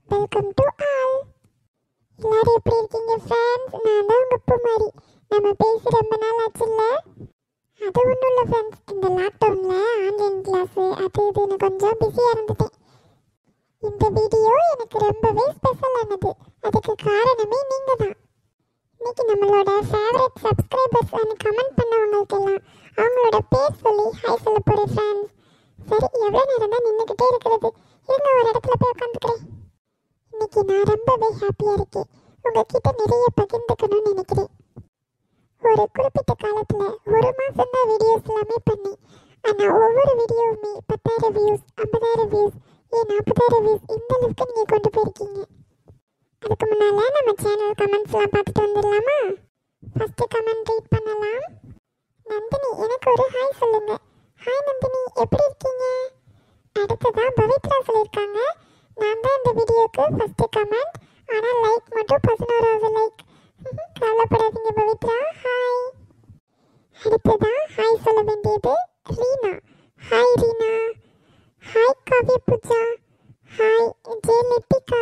Welcome to all. எல்லாரும் எப்படி இருக்கீங்க ஃப்ரெண்ட்ஸ்? நான் தான் உங்கள் பூமாரி. நம்ம பேசி ரொம்ப நாள் ஆச்சுல்ல? அது ஒன்றும் இல்லை ஃப்ரெண்ட்ஸ், இந்த லாக்டவுனில் ஆன்லைன் கிளாஸு அது இதுன்னு கொஞ்சம் பிஸியாக இருந்துட்டேன். இந்த வீடியோ எனக்கு ரொம்பவே ஸ்பெஷலானது. அதுக்கு காரணமே நீங்கள் தான். இன்னைக்கு நம்மளோட ஃபேவரட் சப்ஸ்கிரைபர்ஸ் கமெண்ட் பண்ணவங்களுக்கெல்லாம் அவங்களோட பேர் சொல்லி ஹாய் சொல்ல போகிறேன் ஃப்ரெண்ட்ஸ். சரி, எவ்வளோ நேரம் தான் நின்றுக்கிட்டே இருக்கிறது? இருங்க, ஒரு இடத்துல போய் உட்காந்துக்கிறேன். இன்னைக்கு நான் ரொம்பவே ஹாப்பியாக இருக்கேன். உங்ககிட்ட நிறைய பகிர்ந்துக்கணும்னு நினைக்கிறேன். ஒரு குறிப்பிட்ட காலத்தில் ஒரு மாதம் தான் வீடியோஸ் எல்லாமே பண்ணேன். ஆனால் ஒவ்வொரு வீடியோவுமே 10,000 வியூஸ், 50,000 வியூஸ், 40,000 வியூஸ் இந்த அளவுக்கு நீங்கள் கொண்டு போயிருக்கீங்க. அதுக்கு முன்னால் நம்ம சேனல் கமெண்ட்ஸ்லாம் பார்த்துட்டு வந்துடலாமா? ஃபஸ்ட்டு கமெண்ட் ரீட் பண்ணலாம். நந்தினி, எனக்கு ஒரு ஹாய் சொல்லுங்க. ஹாய் நந்தினி, எப்படி இருக்கீங்க? அடுத்ததான் பவித்ரா சொல்லியிருக்காங்க, நான் தான் இந்த வீடியோக்கு ஃபஸ்ட்டு கமெண்ட், ஆனால் லைக் மட்டும் 11வது லைக். கவலைப்படாதீங்க பவித்ரா, ஹாய். அடுத்ததான் ஹாய் சொல்ல வேண்டியது Reena. Hi Reena. Hi Kavya Pooja. Hi Jayalipika.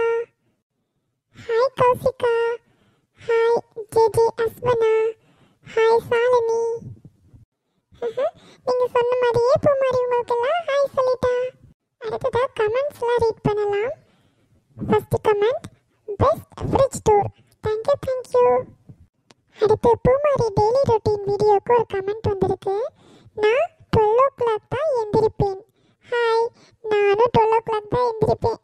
Hi Kousika. Hi J Ashwana. Hi Shalini. நீங்கள் சொன்ன மாதிரியே பூமாரி உங்களுக்கெல்லாம் ஹாய் சொல்லிட்டா. அடுத்ததாக கமெண்ட்ஸ்லாம் ரீட் பண்ணலாம். First comment, best fridge tour. Thank you. அடுத்து பூமாரி டெய்லி ரொட்டீன் வீடியோக்கு ஒரு கமெண்ட் வந்திருக்கு. நான் 12 o'clock தான் எந்திரிப்பேன். ஹாய், நானும் 12 o'clock தான் எந்திரிப்பேன்.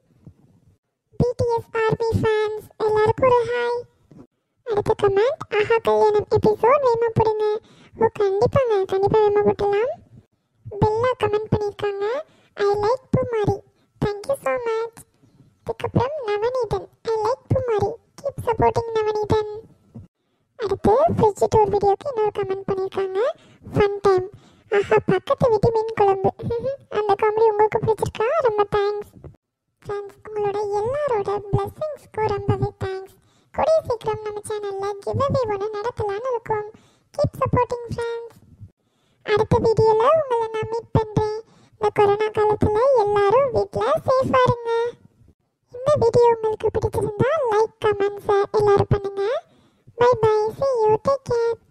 பிடிஎஸ் ஆர்மி ஃபேன்ஸ் எல்லாருக்கும் ஒரு ஹாய். அடுத்த கமெண்ட், ஆஹா கல்யாணம் எபிசோட் வேமா போடுங்க. ஓ கண்டிப்பாக வேமா போட்டலாம். பெல்லா கமெண்ட் பண்ணியிருக்காங்க, I like Poomari, thank you so much. அதுக்கப்புறம் Navaneethan, I like Poomari, keep supporting Navaneethan. அடுத்து ஃப்ரிட்ஜ் டூர் வீடியோக்கு இன்னொரு கமெண்ட் பண்ணியிருக்காங்க, ஃபன் டைம். ஆஹா, பக்கத்து வீட்டு மீன் குழம்பு. அந்த காமெடி உங்களுக்கு பிடிச்சிருக்கா? ரொம்ப தேங்க்ஸ் ஃப்ரெண்ட்ஸ். உங்களோட எல்லாரோட பிளெஸிங்ஸ்க்கு ரொம்பவே தேங்க்ஸ். கூடிய சீக்கிரம் நம்ம சேனலில் கிவ் அவே ஒன்று நடத்தலான்னு இருக்கோம். Keep supporting friends. அடுத்த வீடியோவில் உங்களை நான் மீட் பண்ணுறேன். இந்த கொரோனா காலத்தில் எல்லாரும் வீட்டில் சேஃபாக இருங்க. இந்த வீடியோ உங்களுக்கு பிடிச்சிருந்தா லைக், கமெண்ட்ஸை எல்லாரும் பண்ணுங்கள். Bye bye, see you, take care.